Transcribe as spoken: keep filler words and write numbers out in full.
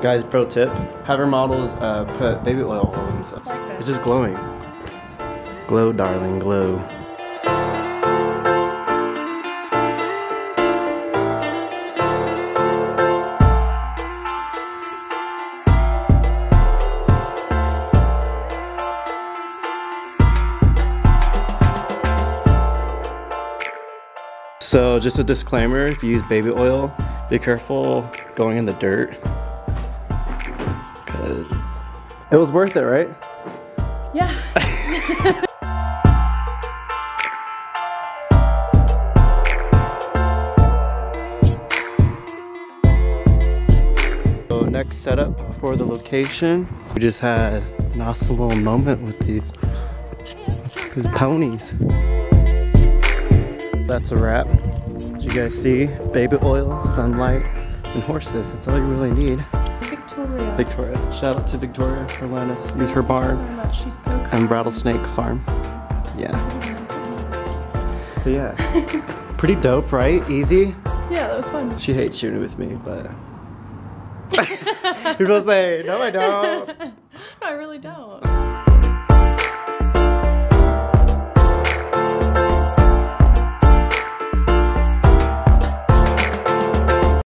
Guys, pro tip, have your models uh, put baby oil all over themselves. Like it's just glowing. Glow, darling, glow. So just a disclaimer, if you use baby oil, be careful going in the dirt, because it was worth it, right? Yeah. So next setup for the location, we just had a nice little moment with these, these ponies. That's a wrap. As you guys see, baby oil, sunlight, and horses. That's all you really need. Victoria. Victoria. Shout out to Victoria for letting us use her barn. So much. She's so kind. And Rattlesnake Farm. Yeah. But yeah. Pretty dope, right? Easy? Yeah, that was fun. She hates shooting with me, but... People say, no I don't. No, I really don't.